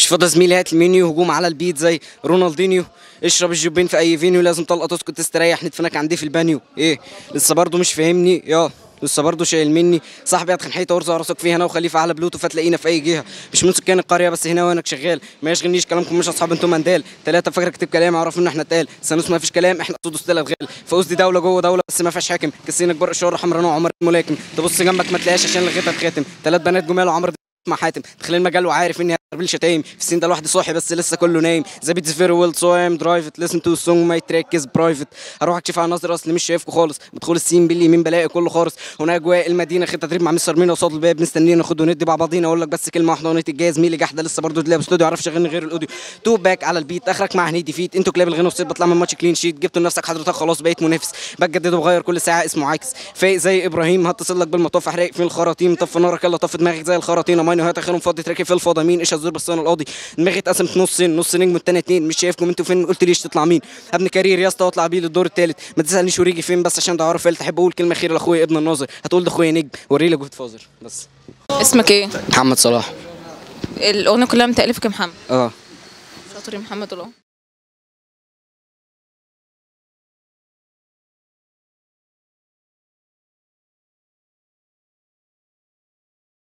مش فاضي زميلي، هات المنيو، هجوم على البيت زي رونالدينيو، اشرب الجوبين في اي فينيو، لازم طلقه تسكت تستريح، ندفنك عندي في البانيو. ايه لسه برضه مش فاهمني؟ لسه برضه شايل مني صاحبي، هتخن حيطه وارزع راسك فيها انا وخليفه على بلوتو، فتلاقينا في اي جهه، مش من سكان القريه بس هنا وينك شغال، ما يشغلنيش كلامكم مش اصحاب انتم مندال، ثلاثه فاكر اكتب كلام اعرف ان احنا اتقال، سانوس ما فيش كلام احنا صوت وسط الادغال، فوز دي دوله جوه دوله بس ما فيهاش حاكم، كسينك برق شهر حمرانه وعمر الملاكم، تبص جنبك ما تلاقيش عشان لغيتها الخاتم، ثلاث بنات جمال وعمر مع حاتم، داخل المجال وعارف اني هربل شتايم، في السين ده لوحدي صاحي بس لسه كله نايم، ذا بيتس فيري ويل سو ام درايفت ليسن تو سونج ماي تراك از برايفت، هروح اكشف على نظري اصلي مش شايفكم خالص، بدخل السين باليمين بلاقي كله خالص، هنا اجواء المدينه خد تدريب مع مستر مينا قصاد الباب مستنيين ناخد وندي مع بعضينا، اقول لك بس كلمه واحده ونيت الجاي زميلي جحده لسه برضه تلاقي استوديو يعرفش يغني غير الاوديو، تو باك على البيت اخرك مع هنيدي فيت، انتوا كلاب الغنى وصيت بطلع من ماتش كلين شيت، جبتوا لنفسك حضرتك خلاص بقيت منافس، بجدد وبغير كل ساعه اسمه عاكس، فايق زي ابراهيم هتصل لك بالمطاف احرق في الخراطيم، طف نارك يلا طف دماغك زي الخراطيم، ماينو هات اخرهم فاضي تركي في الفاضي مين ايش الزور بس انا القاضي، دماغي اتقسمت نصين، نص نجم والتاني اتنين، مش شايفكم انتوا فين قلت ليش تطلع مين، ابني كارير يا اسطى واطلع بيه للدور التالت، ما تسالنيش وريجي فين بس عشان ده عارف تحب اقول كلمه خير لاخويا ابن الناظر، هتقول ده اخويا نجم وري لك جود فازر بس. اسمك ايه؟ محمد صلاح. الاغنيه كلها من تاليفك يا محمد؟ اه شاطر يا محمد والله.